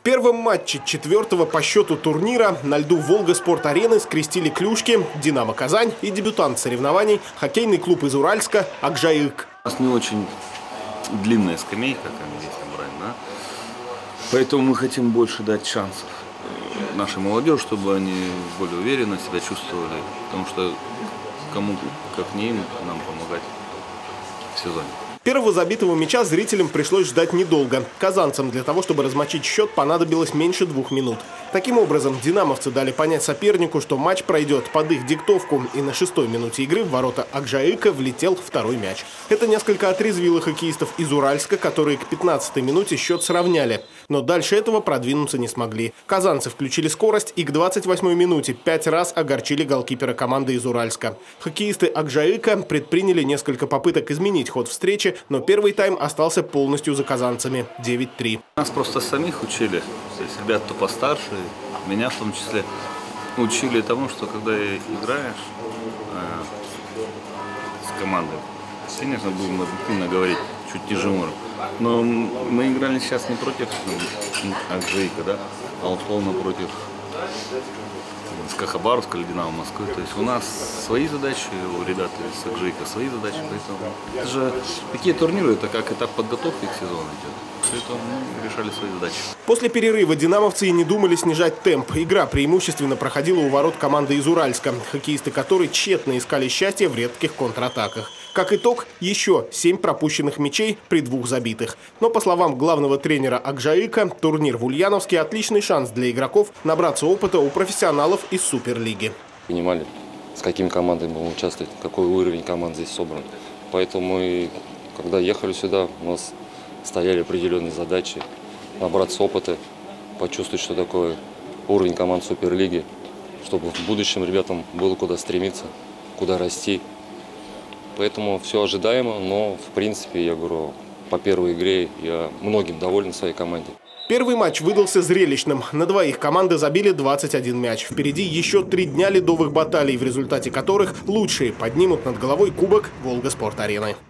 первом матче четвертого по счету турнира на льду Волга-Спорт-арены скрестили клюшки «Динамо Казань» и дебютант соревнований хоккейный клуб из Уральска «Акжаик». У нас не очень длинная скамейка, как здесь набрать, да? Поэтому мы хотим больше дать шансов нашей молодежи, чтобы они более уверенно себя чувствовали, потому что кому, как не им, нам помогать в сезоне. Первого забитого мяча зрителям пришлось ждать недолго. Казанцам для того, чтобы размочить счет, понадобилось меньше 2 минут. Таким образом, динамовцы дали понять сопернику, что матч пройдет под их диктовку, и на 6-й минуте игры в ворота Акжаика влетел второй мяч. Это несколько отрезвило хоккеистов из Уральска, которые к 15-й минуте счет сравняли. Но дальше этого продвинуться не смогли. Казанцы включили скорость и к 28-й минуте 5 раз огорчили голкипера команды из Уральска. Хоккеисты Акжаика предприняли несколько попыток изменить ход встречи, но первый тайм остался полностью за казанцами – 9-3. Нас просто самих учили, то есть ребята постарше, меня в том числе, учили тому, что когда играешь с командой, конечно, будем объективно говорить, чуть ниже уровня. Но мы играли сейчас не против Акжаика, да, а условно против Хабаровска или Динамо Москвы. То есть у нас свои задачи, у ребят из Акжаика свои задачи. Поэтому это же такие турниры, это как этап подготовки к сезону идет. Поэтому мы решали свои задачи. После перерыва динамовцы и не думали снижать темп. Игра преимущественно проходила у ворот команды из Уральска, хоккеисты которой тщетно искали счастье в редких контратаках. Как итог, еще 7 пропущенных мячей при 2 забитых. Но, по словам главного тренера Акжаика, турнир в Ульяновске – отличный шанс для игроков набраться опыта у профессионалов из Суперлиги. Понимали, с какими командами будем участвовать, какой уровень команд здесь собран. Поэтому мы, когда ехали сюда, у нас стояли определенные задачи – набраться опыта, почувствовать, что такое уровень команд Суперлиги, чтобы в будущем ребятам было куда стремиться, куда расти. Поэтому все ожидаемо, но в принципе, я говорю, по первой игре я многим доволен своей команде. Первый матч выдался зрелищным. На двоих команды забили 21 мяч. Впереди еще 3 дня ледовых баталий, в результате которых лучшие поднимут над головой кубок Волга-Спорт-арены.